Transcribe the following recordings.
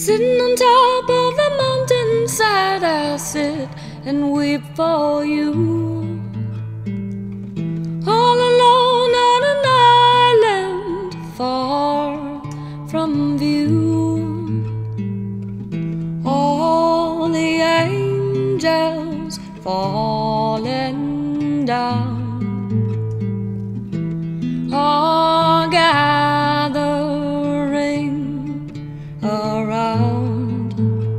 Sitting on top of the mountainside, I sit and weep for you. All alone on an island, far from view. All the angels falling down are gathering around,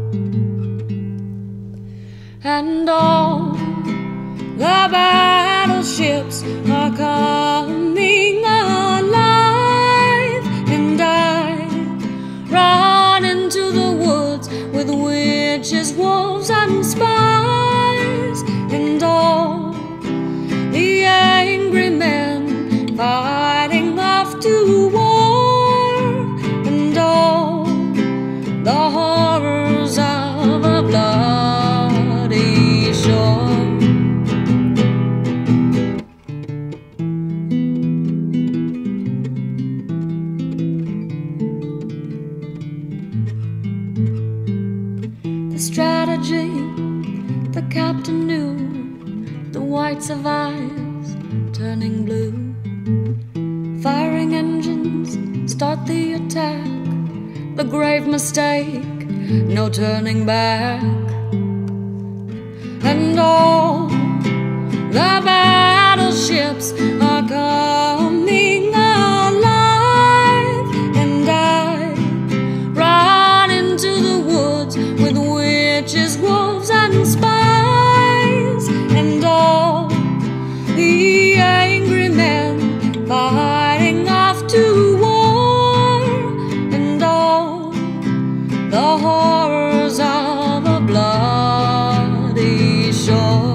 and all the battleships are coming alive, and I run into the woods with witches, wolves, and spies, and all the angry men fighting off to war, and all the horrors of a bloody shore. The strategy the captain knew, the whites of eyes turning blue. Firing engines start the attack, the grave mistake, no turning back. And all the battleships are coming alive, and I run into the woods with witches, wolves, and spies, and all the angry men fighting off to war, and all the horrors of a bloody shore.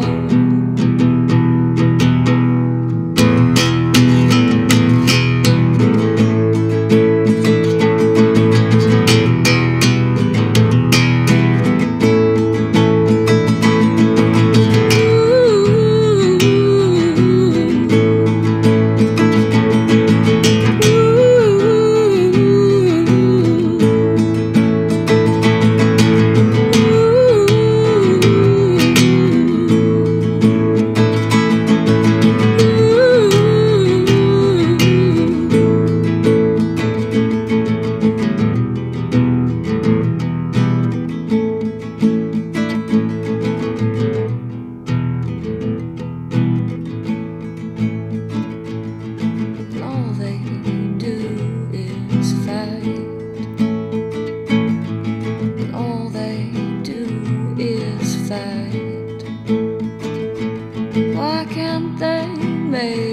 Why can't they make